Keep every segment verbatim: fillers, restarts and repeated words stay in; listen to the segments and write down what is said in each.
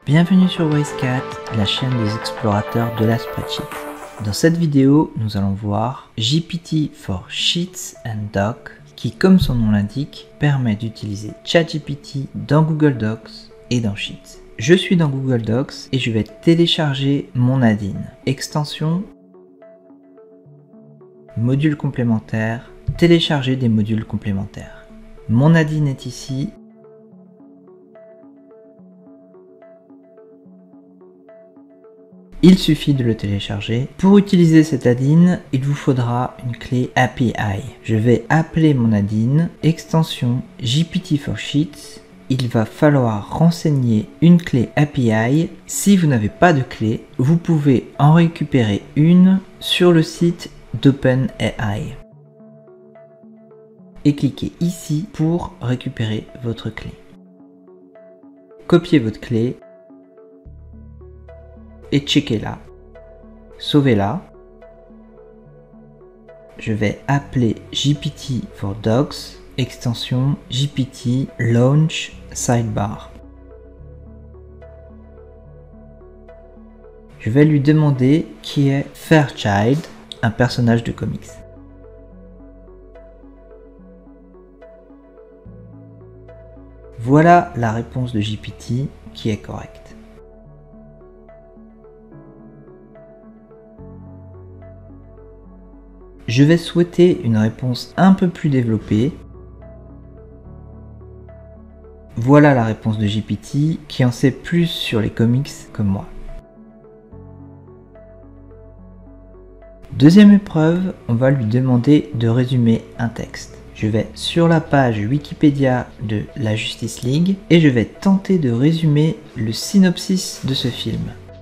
Bienvenue sur WiseCat, la chaîne des explorateurs de la spreadsheet. Dans cette vidéo, nous allons voir G P T for Sheets and Docs qui, comme son nom l'indique, permet d'utiliser ChatGPT dans Google Docs et dans Sheets. Je suis dans Google Docs et je vais télécharger Monadine. Extension, module complémentaire, télécharger des modules complémentaires. Monadine est ici. Il suffit de le télécharger. Pour utiliser cet add-in, il vous faudra une clé A P I. Je vais appeler mon add-in, extension G P T for Sheets. Il va falloir renseigner une clé A P I. Si vous n'avez pas de clé, vous pouvez en récupérer une sur le site d'OpenAI. Et cliquez ici pour récupérer votre clé. Copiez votre clé et checkez-la, sauvez-la. Je vais appeler G P T for Docs, extension G P T Launch Sidebar. Je vais lui demander qui est Fairchild, un personnage de comics. Voilà la réponse de G P T qui est correcte. Je vais souhaiter une réponse un peu plus développée. Voilà la réponse de G P T qui en sait plus sur les comics que moi. Deuxième épreuve, on va lui demander de résumer un texte. Je vais sur la page Wikipédia de la Justice League et je vais tenter de résumer le synopsis de ce film.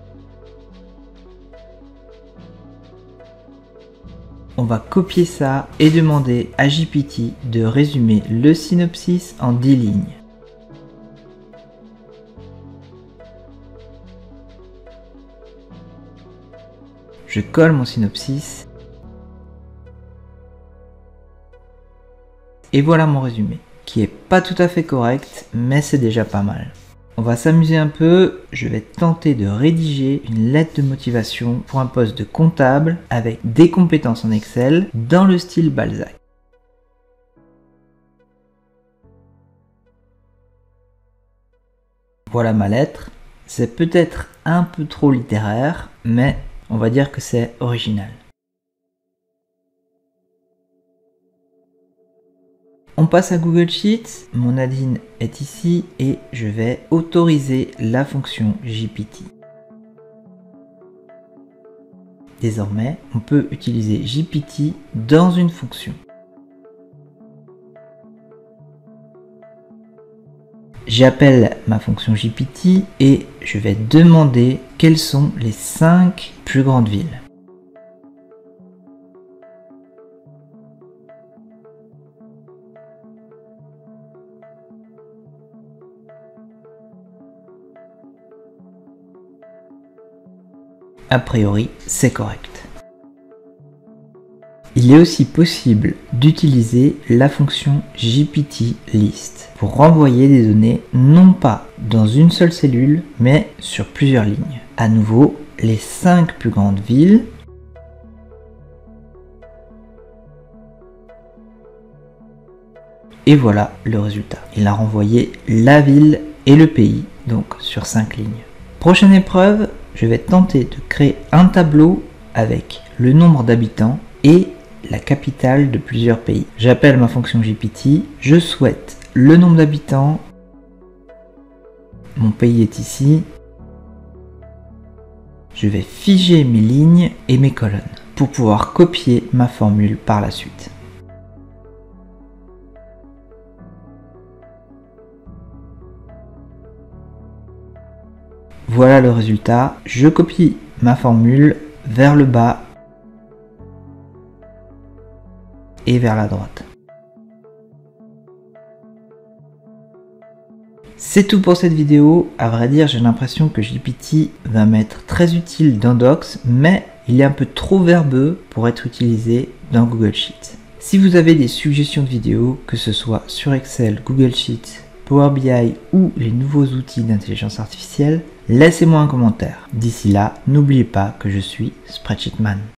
On va copier ça et demander à G P T de résumer le synopsis en dix lignes. Je colle mon synopsis. Et voilà mon résumé, qui est pas tout à fait correct, mais c'est déjà pas mal. On va s'amuser un peu, je vais tenter de rédiger une lettre de motivation pour un poste de comptable avec des compétences en Excel dans le style Balzac. Voilà ma lettre, c'est peut-être un peu trop littéraire, mais on va dire que c'est original. On passe à Google Sheets, mon add-in est ici et je vais autoriser la fonction G P T. Désormais, on peut utiliser G P T dans une fonction. J'appelle ma fonction G P T et je vais demander quelles sont les cinq plus grandes villes. A priori, c'est correct. Il est aussi possible d'utiliser la fonction G P T List pour renvoyer des données non pas dans une seule cellule, mais sur plusieurs lignes. À nouveau, les cinq plus grandes villes. Et voilà le résultat. Il a renvoyé la ville et le pays, donc sur cinq lignes. Prochaine épreuve, je vais tenter de créer un tableau avec le nombre d'habitants et la capitale de plusieurs pays. J'appelle ma fonction G P T, je souhaite le nombre d'habitants, mon pays est ici, je vais figer mes lignes et mes colonnes pour pouvoir copier ma formule par la suite. Voilà le résultat, je copie ma formule vers le bas et vers la droite. C'est tout pour cette vidéo. À vrai dire, j'ai l'impression que G P T va m'être très utile dans Docs, mais il est un peu trop verbeux pour être utilisé dans Google Sheets. Si vous avez des suggestions de vidéos, que ce soit sur Excel, Google Sheets, Power B I ou les nouveaux outils d'intelligence artificielle, laissez-moi un commentaire. D'ici là, n'oubliez pas que je suis Spreadsheetman.